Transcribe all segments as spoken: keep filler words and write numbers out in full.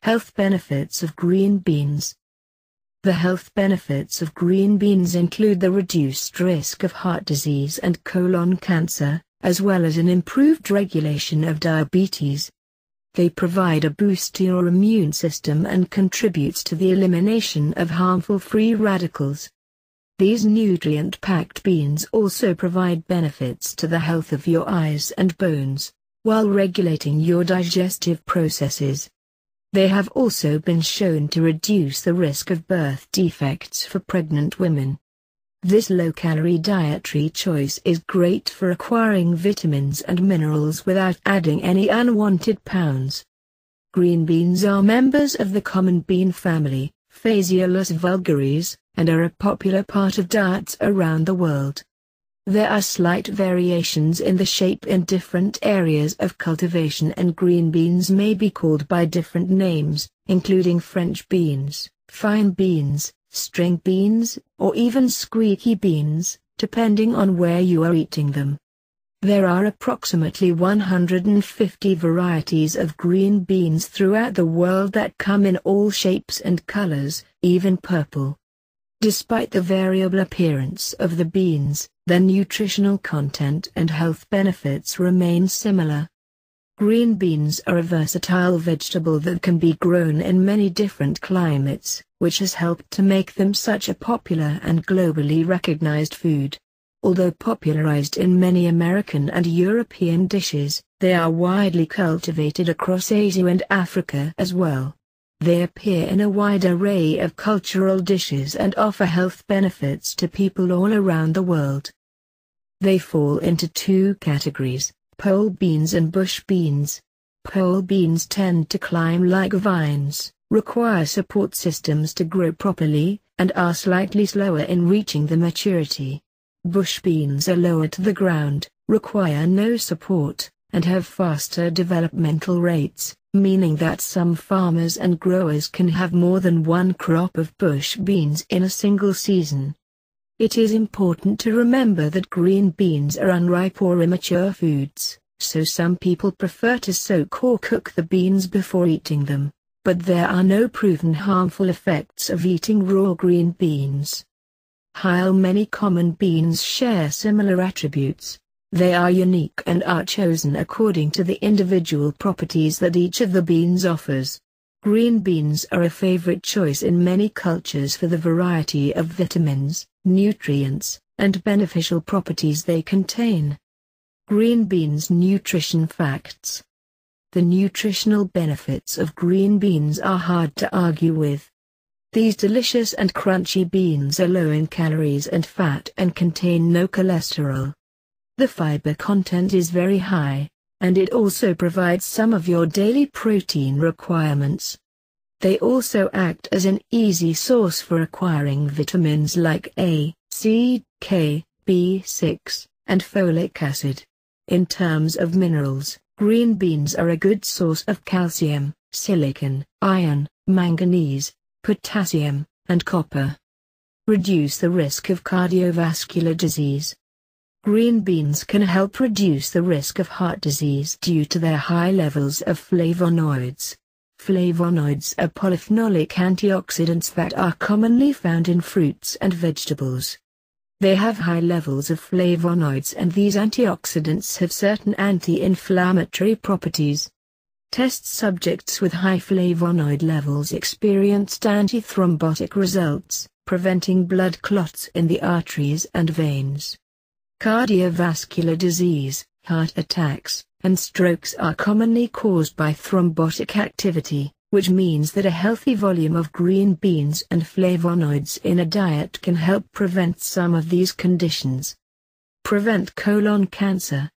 Health benefits of green beans. The health benefits of green beans include the reduced risk of heart disease and colon cancer, as well as an improved regulation of diabetes. They provide a boost to your immune system and contributes to the elimination of harmful free radicals. These nutrient-packed beans also provide benefits to the health of your eyes and bones, while regulating your digestive processes. They have also been shown to reduce the risk of birth defects for pregnant women. This low-calorie dietary choice is great for acquiring vitamins and minerals without adding any unwanted pounds. Green beans are members of the common bean family, Phaseolus vulgaris, and are a popular part of diets around the world. There are slight variations in the shape in different areas of cultivation, and green beans may be called by different names, including French beans, fine beans, string beans, or even squeaky beans, depending on where you are eating them. There are approximately one hundred fifty varieties of green beans throughout the world that come in all shapes and colors, even purple. Despite the variable appearance of the beans, their nutritional content and health benefits remain similar. Green beans are a versatile vegetable that can be grown in many different climates, which has helped to make them such a popular and globally recognized food. Although popularized in many American and European dishes, they are widely cultivated across Asia and Africa as well. They appear in a wide array of cultural dishes and offer health benefits to people all around the world. They fall into two categories: pole beans and bush beans. Pole beans tend to climb like vines, require support systems to grow properly, and are slightly slower in reaching the maturity. Bush beans are lower to the ground, require no support, and have faster developmental rates, meaning that some farmers and growers can have more than one crop of bush beans in a single season. It is important to remember that green beans are unripe or immature foods, so some people prefer to soak or cook the beans before eating them, but there are no proven harmful effects of eating raw green beans. While many common beans share similar attributes, they are unique and are chosen according to the individual properties that each of the beans offers. Green beans are a favorite choice in many cultures for the variety of vitamins, nutrients, and beneficial properties they contain. Green beans nutrition facts. The nutritional benefits of green beans are hard to argue with. These delicious and crunchy beans are low in calories and fat and contain no cholesterol. The fiber content is very high, and it also provides some of your daily protein requirements. They also act as an easy source for acquiring vitamins like A, C, K, B six, and folic acid. In terms of minerals, green beans are a good source of calcium, silicon, iron, manganese, potassium, and copper. Reduce the risk of cardiovascular disease. Green beans can help reduce the risk of heart disease due to their high levels of flavonoids. Flavonoids are polyphenolic antioxidants that are commonly found in fruits and vegetables. They have high levels of flavonoids, and these antioxidants have certain anti-inflammatory properties. Test subjects with high flavonoid levels experienced antithrombotic results, preventing blood clots in the arteries and veins. Cardiovascular disease, heart attacks, and strokes are commonly caused by thrombotic activity, which means that a healthy volume of green beans and flavonoids in a diet can help prevent some of these conditions. Prevent colon cancer.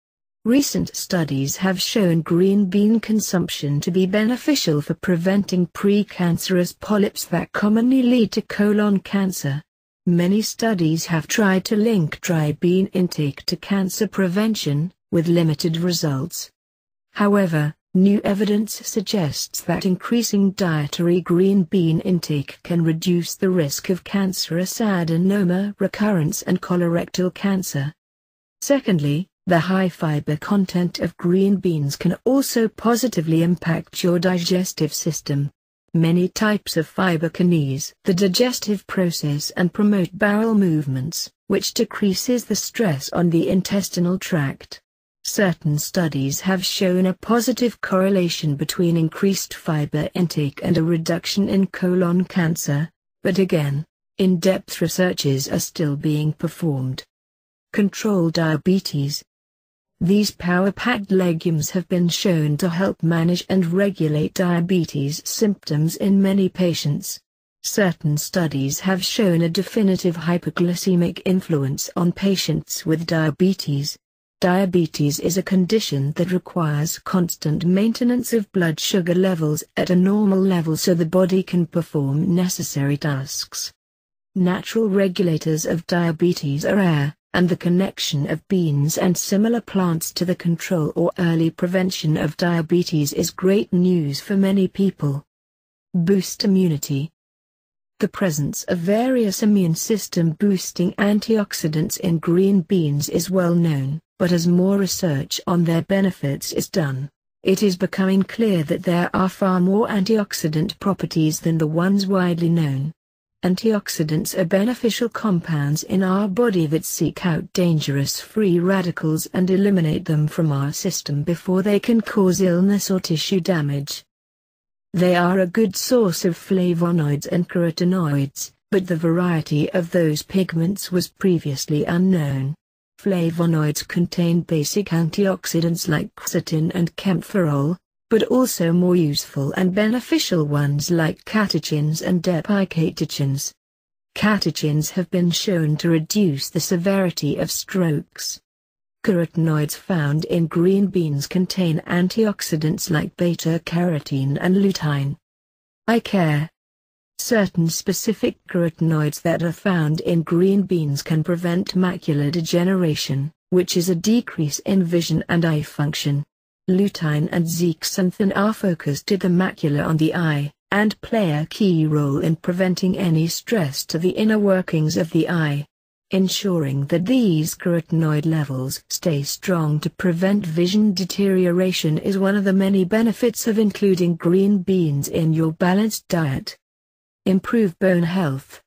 Recent studies have shown green bean consumption to be beneficial for preventing precancerous polyps that commonly lead to colon cancer. Many studies have tried to link dry bean intake to cancer prevention, with limited results. However, new evidence suggests that increasing dietary green bean intake can reduce the risk of cancerous adenoma recurrence and colorectal cancer. Secondly, The high fiber content of green beans can also positively impact your digestive system. Many types of fiber can ease the digestive process and promote bowel movements, which decreases the stress on the intestinal tract. Certain studies have shown a positive correlation between increased fiber intake and a reduction in colon cancer, but again, in-depth researches are still being performed. Control diabetes. These power-packed legumes have been shown to help manage and regulate diabetes symptoms in many patients. Certain studies have shown a definitive hypoglycemic influence on patients with diabetes. Diabetes is a condition that requires constant maintenance of blood sugar levels at a normal level so the body can perform necessary tasks. Natural regulators of diabetes are rare, and the connection of beans and similar plants to the control or early prevention of diabetes is great news for many people. Boost immunity. The presence of various immune system boosting antioxidants in green beans is well known, but as more research on their benefits is done, it is becoming clear that there are far more antioxidant properties than the ones widely known. Antioxidants are beneficial compounds in our body that seek out dangerous free radicals and eliminate them from our system before they can cause illness or tissue damage. They are a good source of flavonoids and carotenoids, but the variety of those pigments was previously unknown. Flavonoids contain basic antioxidants like quercetin and kaempferol, but also more useful and beneficial ones like catechins and dipicatechins. Catechins have been shown to reduce the severity of strokes. Carotenoids found in green beans contain antioxidants like beta-carotene and lutein. Eye care. Certain specific carotenoids that are found in green beans can prevent macular degeneration, which is a decrease in vision and eye function. Lutein and zeaxanthin are focused to the macula on the eye, and play a key role in preventing any stress to the inner workings of the eye. Ensuring that these carotenoid levels stay strong to prevent vision deterioration is one of the many benefits of including green beans in your balanced diet. Improve bone health.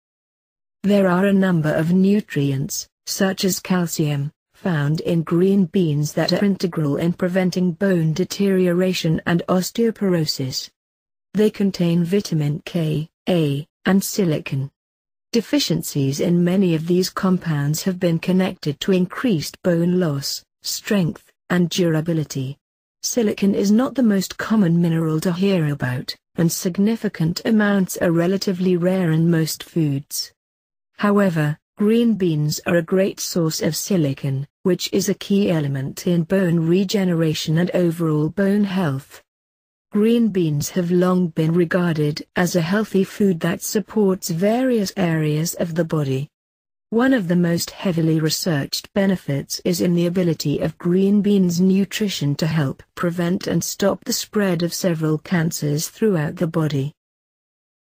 There are a number of nutrients, such as calcium, found in green beans that are integral in preventing bone deterioration and osteoporosis. They contain vitamin K, A, and silicon. Deficiencies in many of these compounds have been connected to increased bone loss, strength, and durability. Silicon is not the most common mineral to hear about, and significant amounts are relatively rare in most foods. However, green beans are a great source of silicon, which is a key element in bone regeneration and overall bone health. Green beans have long been regarded as a healthy food that supports various areas of the body. One of the most heavily researched benefits is in the ability of green beans nutrition to help prevent and stop the spread of several cancers throughout the body.